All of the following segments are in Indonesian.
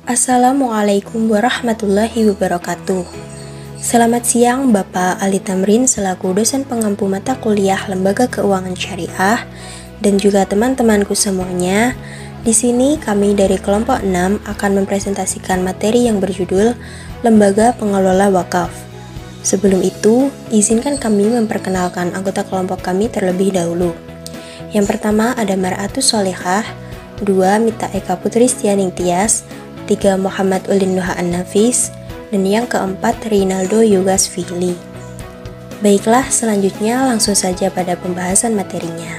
Assalamualaikum warahmatullahi wabarakatuh. Selamat siang Bapak Ali Tamrin selaku dosen pengampu mata kuliah Lembaga Keuangan Syariah dan juga teman-temanku semuanya. Di sini kami dari kelompok 6 akan mempresentasikan materi yang berjudul Lembaga Pengelola Wakaf. Sebelum itu, izinkan kami memperkenalkan anggota kelompok kami terlebih dahulu. Yang pertama ada Mar'atus Solehah, 2 Mita Eka Putri Stianing Tias, 3 Muhammad Ulin Nuha An-Nafis, dan yang keempat Rinaldo Yugas Fihli. Baiklah, selanjutnya langsung saja pada pembahasan materinya.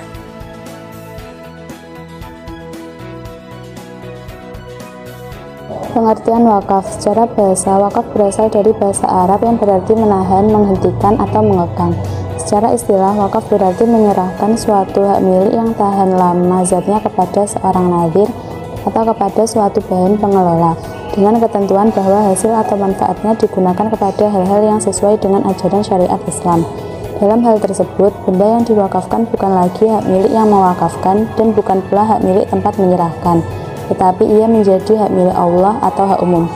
Pengertian wakaf. Secara bahasa, wakaf berasal dari bahasa Arab yang berarti menahan, menghentikan, atau mengekang. Secara istilah, wakaf berarti menyerahkan suatu hak milik yang tahan lama zatnya kepada seorang nadhir atau kepada suatu bahan pengelola, dengan ketentuan bahwa hasil atau manfaatnya digunakan kepada hal-hal yang sesuai dengan ajaran syariat Islam. Dalam hal tersebut, benda yang diwakafkan bukan lagi hak milik yang mewakafkan dan bukan pula hak milik tempat menyerahkan, tetapi ia menjadi hak milik Allah atau hak umum.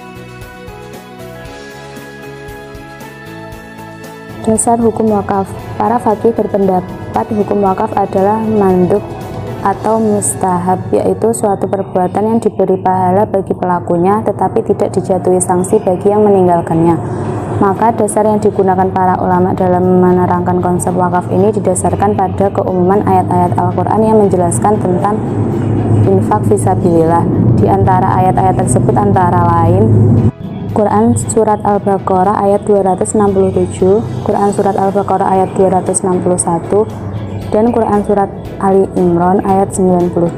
Dasar hukum wakaf. Para faqih berpendapat hukum wakaf adalah mandub atau mustahab, yaitu suatu perbuatan yang diberi pahala bagi pelakunya tetapi tidak dijatuhi sanksi bagi yang meninggalkannya. Maka dasar yang digunakan para ulama dalam menerangkan konsep wakaf ini didasarkan pada keumuman ayat-ayat Al-Quran yang menjelaskan tentang infak fisabilillah. Di antara ayat-ayat tersebut antara lain Quran Surat Al-Baqarah ayat 267, Quran Surat Al-Baqarah ayat 261, dan Quran Surat Ali Imran ayat 90.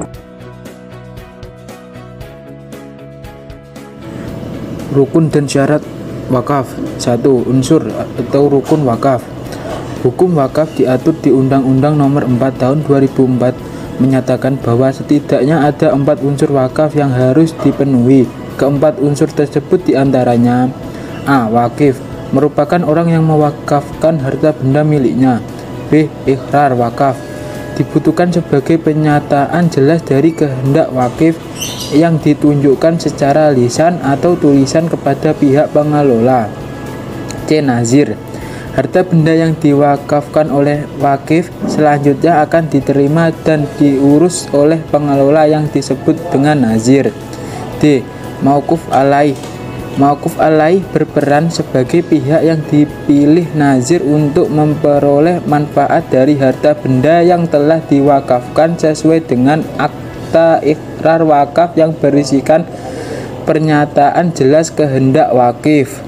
Rukun dan syarat wakaf. 1. Unsur atau rukun wakaf. Hukum wakaf diatur di Undang-Undang Nomor 4 Tahun 2004 menyatakan bahwa setidaknya ada 4 unsur wakaf yang harus dipenuhi. Keempat unsur tersebut diantaranya: A. Wakif, merupakan orang yang mewakafkan harta benda miliknya. B. Iqrar wakaf, dibutuhkan sebagai penyataan jelas dari kehendak wakif yang ditunjukkan secara lisan atau tulisan kepada pihak pengelola. C. Nazir, harta benda yang diwakafkan oleh wakif selanjutnya akan diterima dan diurus oleh pengelola yang disebut dengan nazir. D. Mauquf alaih, Mauquf alaih berperan sebagai pihak yang dipilih nazir untuk memperoleh manfaat dari harta benda yang telah diwakafkan sesuai dengan akta iqrar wakaf yang berisikan pernyataan jelas kehendak wakif.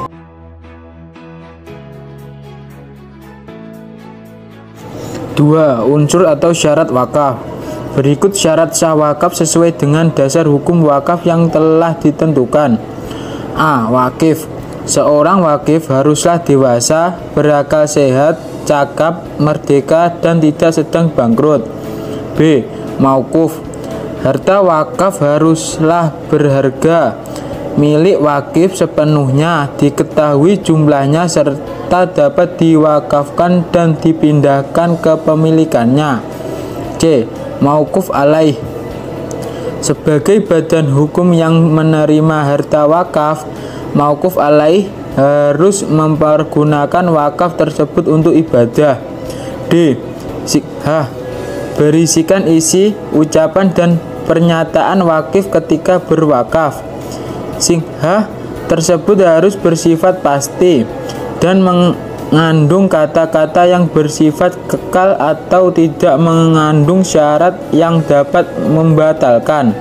Dua. Unsur atau syarat wakaf. Berikut syarat sah wakaf sesuai dengan dasar hukum wakaf yang telah ditentukan. A. Wakif. Seorang wakif haruslah dewasa, berakal sehat, cakap, merdeka, dan tidak sedang bangkrut. B. Mauquf. Harta wakaf haruslah berharga, milik wakif sepenuhnya, diketahui jumlahnya, serta dapat diwakafkan dan dipindahkan ke pemilikannya. C. Mauquf alaih. Sebagai badan hukum yang menerima harta wakaf, mauquf alaih harus mempergunakan wakaf tersebut untuk ibadah. D. Sighah, berisikan isi, ucapan, dan pernyataan wakif ketika berwakaf. Sighah tersebut harus bersifat pasti dan mengandung kata-kata yang bersifat kekal atau tidak mengandung syarat yang dapat membatalkan.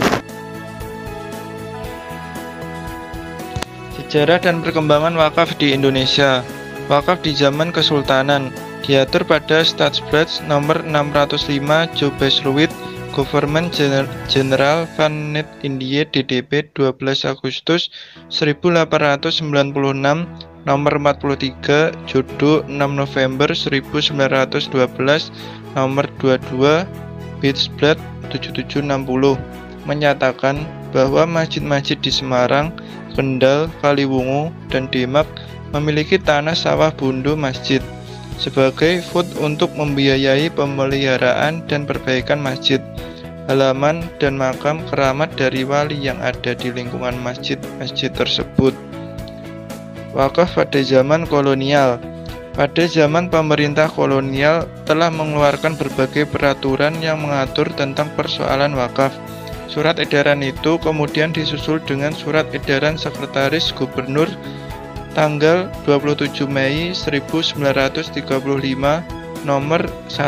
Sejarah dan perkembangan wakaf di Indonesia. Wakaf di zaman Kesultanan diatur pada Stadsblad nomor 605 Jobesluit Government General van Net-Indië DDP 12 Agustus 1896 nomor 43 Jodo 6 November 1912 nomor 22 Bitsblad 7760 menyatakan bahwa masjid-masjid di Semarang, Kendal, Kaliwungu, dan Demak memiliki tanah sawah bundu masjid sebagai fund untuk membiayai pemeliharaan dan perbaikan masjid. halaman, dan makam keramat dari wali yang ada di lingkungan masjid-masjid tersebut. Wakaf pada zaman kolonial. Pada zaman pemerintah kolonial telah mengeluarkan berbagai peraturan yang mengatur tentang persoalan wakaf. Surat edaran itu kemudian disusul dengan Surat Edaran Sekretaris Gubernur tanggal 27 Mei 1935 nomor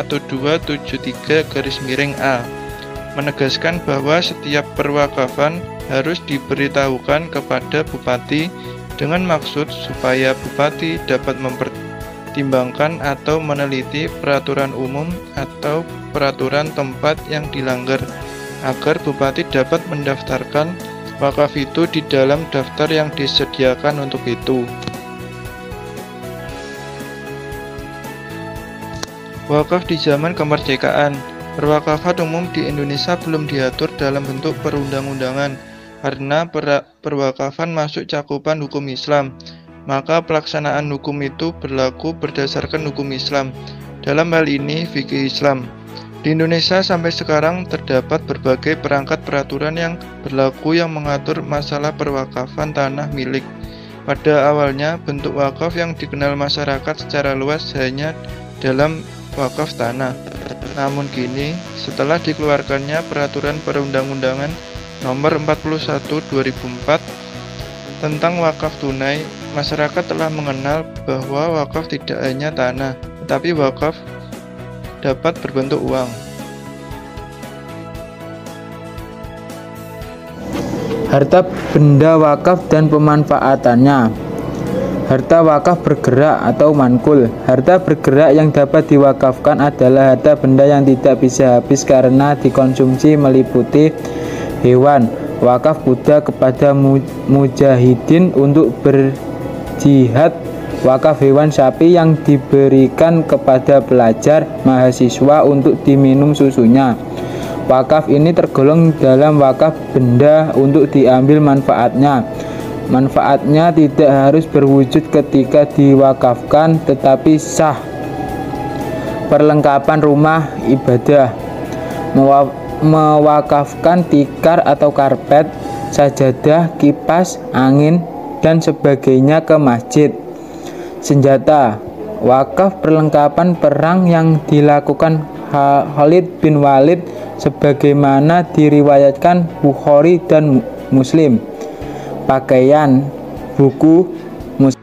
1273/A, menegaskan bahwa setiap perwakafan harus diberitahukan kepada bupati dengan maksud supaya bupati dapat mempertimbangkan atau meneliti peraturan umum atau peraturan tempat yang dilanggar, agar bupati dapat mendaftarkan wakaf itu di dalam daftar yang disediakan untuk itu. Wakaf di zaman kemerdekaan. Perwakafan umum di Indonesia belum diatur dalam bentuk perundang-undangan karena perwakafan masuk cakupan hukum Islam, maka pelaksanaan hukum itu berlaku berdasarkan hukum Islam. Dalam hal ini fikih Islam. Di Indonesia sampai sekarang terdapat berbagai perangkat peraturan yang berlaku yang mengatur masalah perwakafan tanah milik. Pada awalnya, bentuk wakaf yang dikenal masyarakat secara luas hanya dalam wakaf tanah. Namun kini, setelah dikeluarkannya peraturan perundang-undangan Nomor 41 2004 tentang wakaf tunai, masyarakat telah mengenal bahwa wakaf tidak hanya tanah, tetapi wakaf dapat berbentuk uang. Harta benda wakaf dan pemanfaatannya. Harta wakaf bergerak atau mankul. Harta bergerak yang dapat diwakafkan adalah harta benda yang tidak bisa habis karena dikonsumsi, meliputi hewan, wakaf kuda kepada mujahidin untuk berjihad, wakaf hewan sapi yang diberikan kepada pelajar mahasiswa untuk diminum susunya. Wakaf ini tergolong dalam wakaf benda untuk diambil manfaatnya. Manfaatnya tidak harus berwujud ketika diwakafkan, tetapi sah. Perlengkapan rumah ibadah. Mewakafkan tikar atau karpet, sajadah, kipas angin, dan sebagainya ke masjid. Senjata. Wakaf perlengkapan perang yang dilakukan Khalid bin Walid sebagaimana diriwayatkan Bukhari dan Muslim. Pakaian, buku, musik.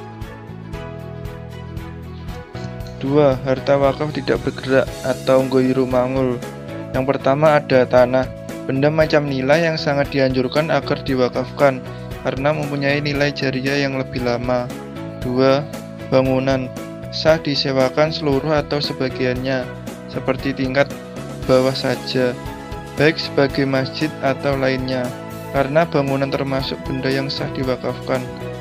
2. Harta wakaf tidak bergerak atau ghairu mangul. Yang pertama ada tanah, benda macam nilai yang sangat dianjurkan agar diwakafkan karena mempunyai nilai jariah yang lebih lama. 2. Bangunan, sah disewakan seluruh atau sebagiannya, seperti tingkat bawah saja, baik sebagai masjid atau lainnya, karena bangunan termasuk benda yang sah diwakafkan.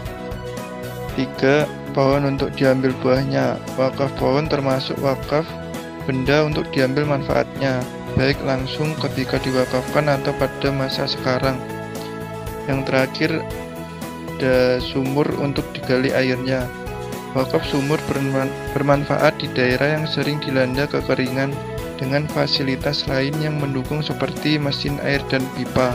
3. Pohon untuk diambil buahnya, wakaf pohon termasuk wakaf benda untuk diambil manfaatnya, baik langsung ketika diwakafkan atau pada masa sekarang. Yang terakhir, ada sumur untuk digali airnya. Wakaf sumur bermanfaat di daerah yang sering dilanda kekeringan dengan fasilitas lain yang mendukung seperti mesin air dan pipa.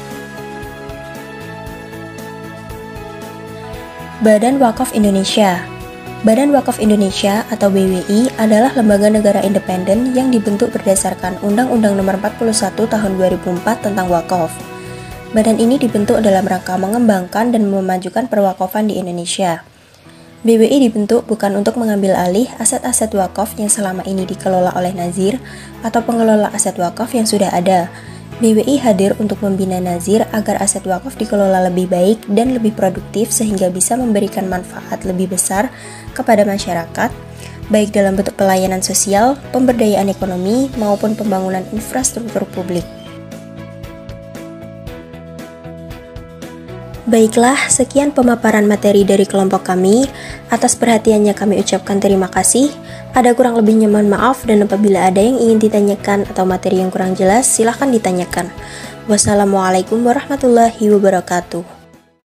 Badan Wakaf Indonesia. Badan Wakaf Indonesia atau BWI adalah lembaga negara independen yang dibentuk berdasarkan Undang-Undang Nomor 41 Tahun 2004 tentang wakaf. Badan ini dibentuk dalam rangka mengembangkan dan memajukan perwakafan di Indonesia. BWI dibentuk bukan untuk mengambil alih aset-aset wakaf yang selama ini dikelola oleh nazir atau pengelola aset wakaf yang sudah ada. BWI hadir untuk membina nazir agar aset wakaf dikelola lebih baik dan lebih produktif sehingga bisa memberikan manfaat lebih besar kepada masyarakat, baik dalam bentuk pelayanan sosial, pemberdayaan ekonomi, maupun pembangunan infrastruktur publik. Baiklah, sekian pemaparan materi dari kelompok kami. Atas perhatiannya kami ucapkan terima kasih. Ada kurang lebihnya mohon maaf, dan apabila ada yang ingin ditanyakan atau materi yang kurang jelas, silahkan ditanyakan. Wassalamualaikum warahmatullahi wabarakatuh.